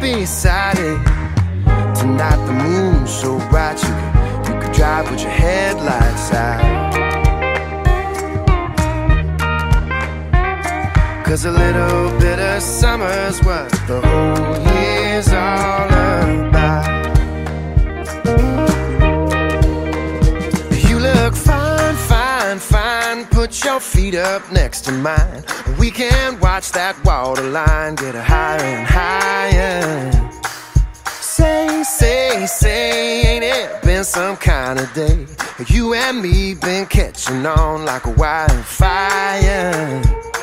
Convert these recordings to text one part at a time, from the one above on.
beside it. Tonight the moon's so bright you could drive with your headlights out. 'Cause a little bit of summer's what the whole year's all about. You look fine, fine, fine. Put your feet up next to mine. We can watch that waterline get higher and higher. Say, say, say, ain't it been some kind of day? You and me been catching on like a wildfire.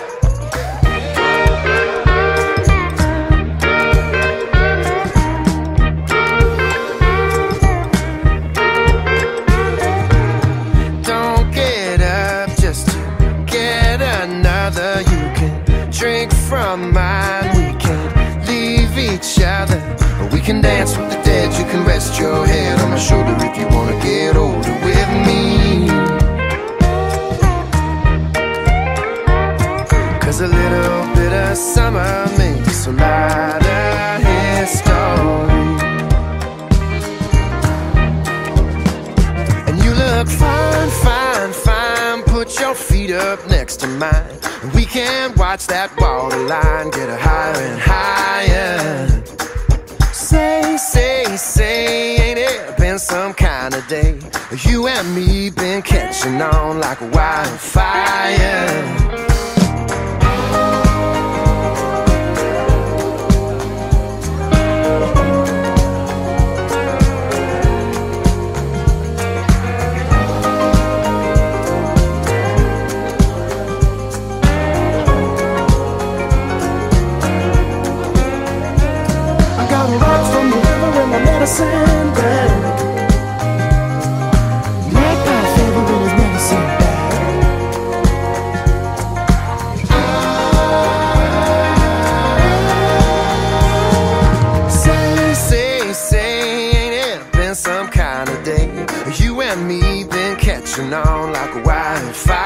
Don't get up just to get another. You can drink from mine. We can't leave each other. We can dance with the dead. You can rest your head on my shoulder if you wanna get older with me. 'Cause a little bit of summer makes a lot of history. And you look fine, fine, fine. Put your feet up next to mine. We can watch that waterline get higher and higher. Say, say, say, ain't it been some kind of day? You and me been catching on like a wildfire. Medicine bag. Make my favorite is medicine bag. Say, say, say, ain't it been some kind of day? You and me been catching on like a wildfire.